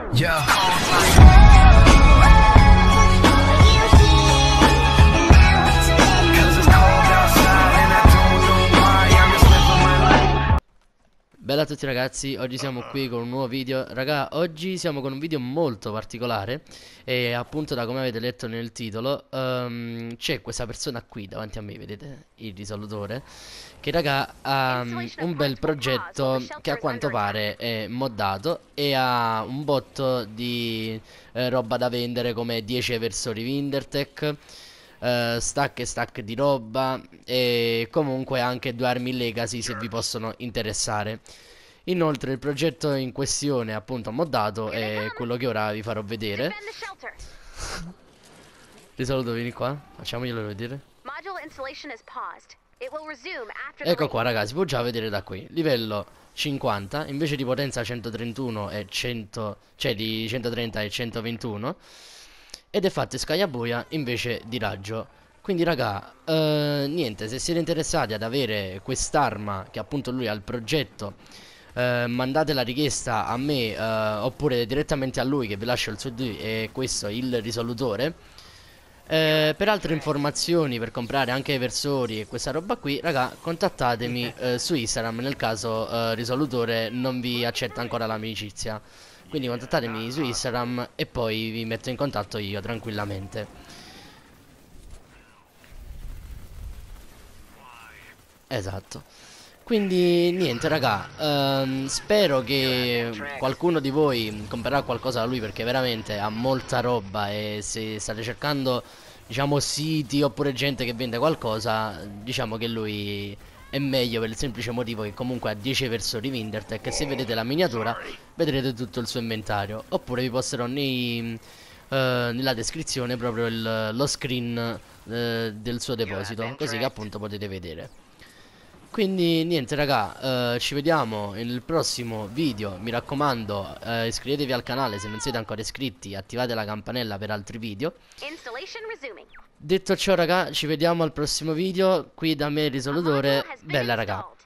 Yeah. Bella a tutti ragazzi, oggi siamo qui con un nuovo video. Raga, oggi siamo con un video molto particolare. E appunto, da come avete letto nel titolo, c'è questa persona qui davanti a me, vedete, il risolutore, che raga ha un bel progetto che a quanto pare è moddato e ha un botto di roba da vendere, come 10 eversori Windertech, stack e stack di roba, e comunque anche 2 armi legacy se vi possono interessare. Inoltre il progetto in questione, appunto moddato, è quello che ora vi farò vedere. Risolvo, vieni qua, facciamoglielo vedere. Ecco qua ragazzi, si può già vedere da qui. Livello 50, invece di potenza 131 e 100, cioè di 130 e 121. Ed è fatto in scagliabuia invece di raggio. Quindi raga, niente, se siete interessati ad avere quest'arma, che appunto lui ha il progetto, mandate la richiesta a me, oppure direttamente a lui, che vi lascio il suo ID e questo è il risolutore. Per altre informazioni, per comprare anche i versori e questa roba qui, raga, contattatemi su Instagram nel caso risolutore non vi accetta ancora l'amicizia. Quindi contattatemi su Instagram e poi vi metto in contatto io tranquillamente. Esatto. Quindi niente raga, spero che qualcuno di voi comprerà qualcosa da lui, perché veramente ha molta roba. E se state cercando, diciamo, siti oppure gente che vende qualcosa, diciamo che lui è meglio, per il semplice motivo che comunque ha 10 versori Windertech e se vedete la miniatura vedrete tutto il suo inventario. Oppure vi posterò nella descrizione proprio lo screen del suo deposito, così che appunto potete vedere. Quindi niente raga, ci vediamo nel prossimo video. Mi raccomando, iscrivetevi al canale se non siete ancora iscritti, attivate la campanella per altri video. Detto ciò raga, ci vediamo al prossimo video. Qui da me il risolutore. Bella raga.